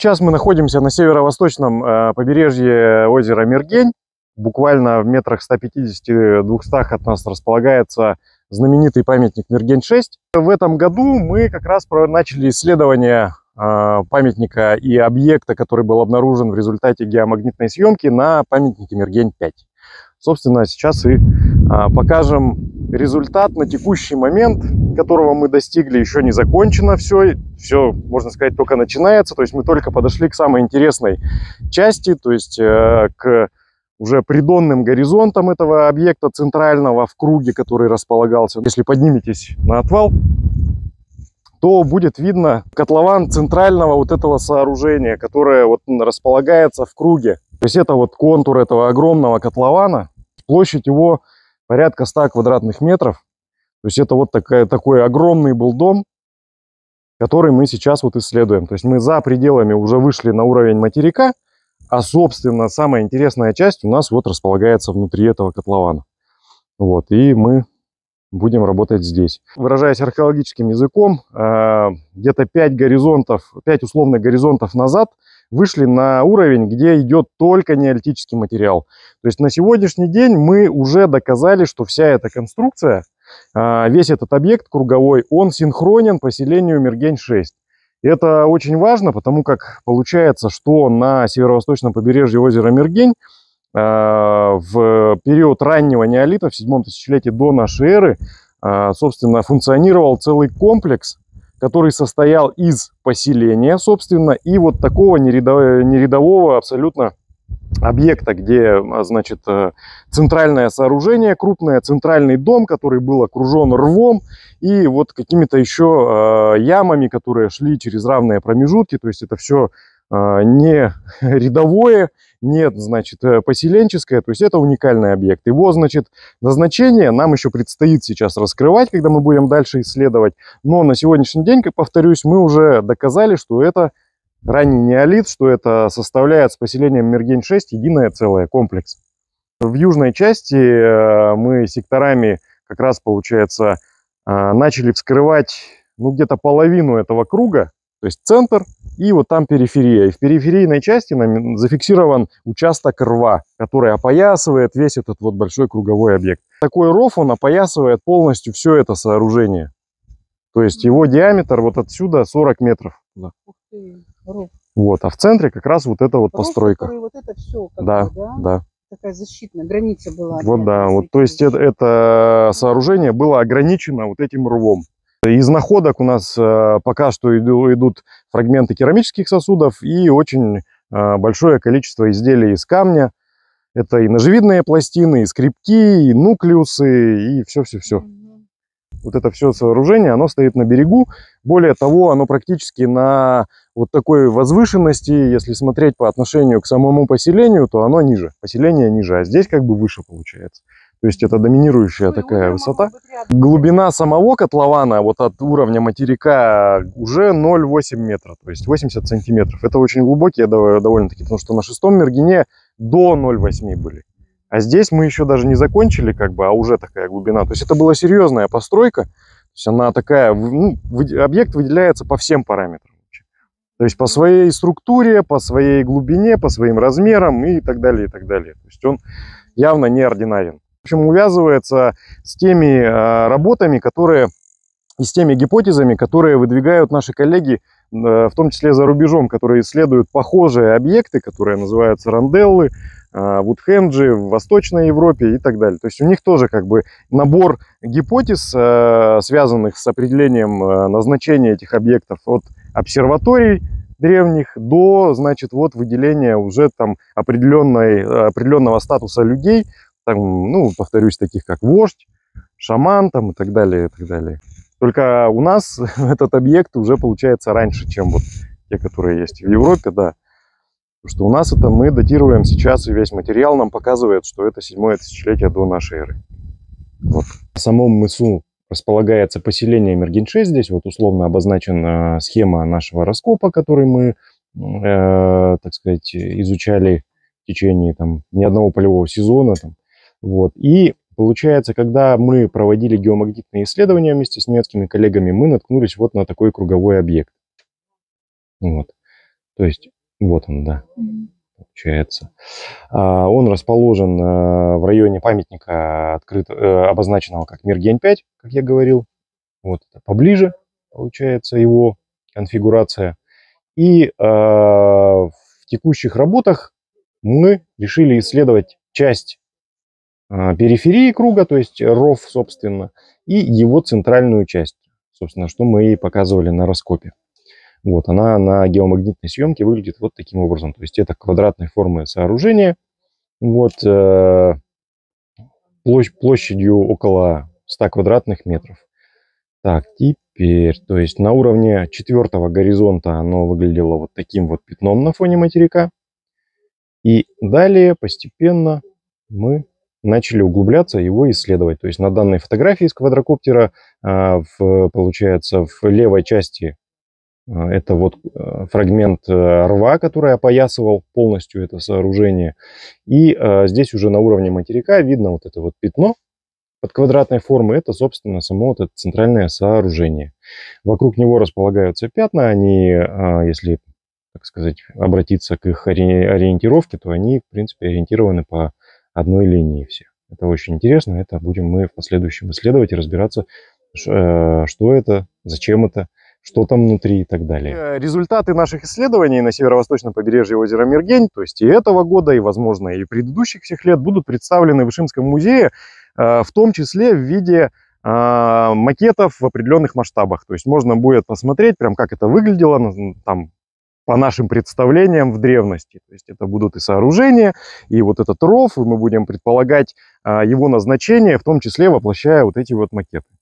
Сейчас мы находимся на северо-восточном побережье озера Мергень. Буквально в метрах 150-200 от нас располагается знаменитый памятник Мергень-6. В этом году мы как раз начали исследование памятника и объекта, который был обнаружен в результате геомагнитной съемки на памятнике Мергень-5. Собственно, сейчас и покажем результат на текущий момент, которого мы достигли. Еще не закончено все, можно сказать, только начинается. То есть мы только подошли к самой интересной части, то есть к уже придонным горизонтам этого объекта центрального в круге, который располагался. Если подниметесь на отвал, то будет видно котлован центрального вот этого сооружения, которое вот располагается в круге. То есть это вот контур этого огромного котлована. Площадь его порядка 100 квадратных метров. То есть это вот такой огромный был дом, который мы сейчас вот исследуем. То есть мы за пределами уже вышли на уровень материка, а собственно самая интересная часть у нас вот располагается внутри этого котлована. Вот, и мы будем работать здесь. Выражаясь археологическим языком, где-то 5 условных горизонтов назад вышли на уровень, где идет только неолитический материал. То есть на сегодняшний день мы уже доказали, что вся эта конструкция, весь этот объект круговой, он синхронен поселению Мергень-6. Это очень важно, потому как получается, что на северо-восточном побережье озера Мергень в период раннего неолита, в 7 тысячелетии до нашей эры, собственно, функционировал целый комплекс, который состоял из поселения, собственно, и вот такого нерядового абсолютно объекта, где, значит, центральное сооружение, крупное, центральный дом, который был окружен рвом и вот какими-то еще ямами, которые шли через равные промежутки. То есть это все не рядовое, нет, значит, поселенческое, то есть это уникальный объект. Его, значит, назначение нам еще предстоит сейчас раскрывать, когда мы будем дальше исследовать. Но на сегодняшний день, как повторюсь, мы уже доказали, что это ранний неолит, что это составляет с поселением Мергень-6 единое целое, комплекс. В южной части мы секторами как раз, получается, начали вскрывать, ну, где-то половину этого круга, то есть центр, и вот там периферия. И в периферийной части нам зафиксирован участок рва, который опоясывает весь этот вот большой круговой объект. Такой ров, он опоясывает полностью все это сооружение. То есть его диаметр вот отсюда 40 метров. Да. Ух ты, ров. Вот, а в центре как раз вот эта вот Ров, постройка. вот это все, Да, да. Такая защитная граница была. Вот да, вот, то есть это сооружение было ограничено вот этим рвом. Из находок у нас пока что идут фрагменты керамических сосудов и очень большое количество изделий из камня. Это и ножевидные пластины, и скребки, и нуклеусы, и все-все-все. Вот это все сооружение, оно стоит на берегу. Более того, оно практически на вот такой возвышенности, если смотреть по отношению к самому поселению, то оно ниже, поселение ниже, а здесь как бы выше получается. То есть это доминирующая такая высота. Глубина самого котлована вот от уровня материка уже 0,8 метра, то есть 80 сантиметров. Это очень глубокие довольно-таки, потому что на 6-м Мергене до 0,8 были. А здесь мы еще даже не закончили, как бы, а уже такая глубина. То есть это была серьезная постройка. То есть она такая, ну, объект выделяется по всем параметрам. То есть по своей структуре, по своей глубине, по своим размерам и так далее, и так далее. То есть он явно неординарен. В общем, увязывается с теми работами, которые, и с теми гипотезами, которые выдвигают наши коллеги, в том числе за рубежом, которые исследуют похожие объекты, которые называются ронделлы, вудхенджи в Восточной Европе и так далее. То есть у них тоже как бы набор гипотез, связанных с определением назначения этих объектов от обсерваторий древних до, значит, вот выделения уже там определенного статуса людей, там, ну, повторюсь, таких как вождь, шаман там и так далее, и так далее. Только у нас этот объект уже получается раньше, чем вот те, которые есть в Европе, да. Потому что у нас это мы датируем сейчас, и весь материал нам показывает, что это 7-е тысячелетие до нашей эры. Вот. В самом мысу располагается поселение Мергень-6. Здесь вот условно обозначена схема нашего раскопа, который мы, так сказать, изучали в течение там ни одного полевого сезона. Там. Вот. И получается, когда мы проводили геомагнитные исследования вместе с немецкими коллегами, мы наткнулись вот на такой круговой объект. Вот. То есть вот он, да, получается. Он расположен в районе памятника, обозначенного как Мергень-5, как я говорил. Вот это поближе, получается, его конфигурация. И в текущих работах мы решили исследовать часть периферии круга, то есть ров, собственно, и его центральную часть, собственно, что мы и показывали на раскопе. Вот, она на геомагнитной съемке выглядит вот таким образом. То есть это квадратной формы сооружение, вот, площадью около 100 квадратных метров. Так, теперь, то есть на уровне 4-го горизонта оно выглядело вот таким вот пятном на фоне материка. И далее постепенно мы начали углубляться, его исследовать. То есть на данной фотографии с квадрокоптера, получается, в левой части это вот фрагмент рва, который опоясывал полностью это сооружение. И здесь уже на уровне материка видно вот это вот пятно под квадратной формы. Это, собственно, само вот это центральное сооружение. Вокруг него располагаются пятна. Они, если, так сказать, обратиться к их ориентировке, то они, в принципе, ориентированы по одной линии все. Это очень интересно. Это будем мы в последующем исследовать и разбираться, что это, зачем это, что там внутри и так далее. Результаты наших исследований на северо-восточном побережье озера Мергень, то есть и этого года, и, возможно, и предыдущих всех лет, будут представлены в Ишимском музее, в том числе в виде макетов в определенных масштабах. То есть можно будет посмотреть, прям как это выглядело там, по нашим представлениям в древности. То есть это будут и сооружения, и вот этот ров, и мы будем предполагать его назначение, в том числе воплощая вот эти вот макеты.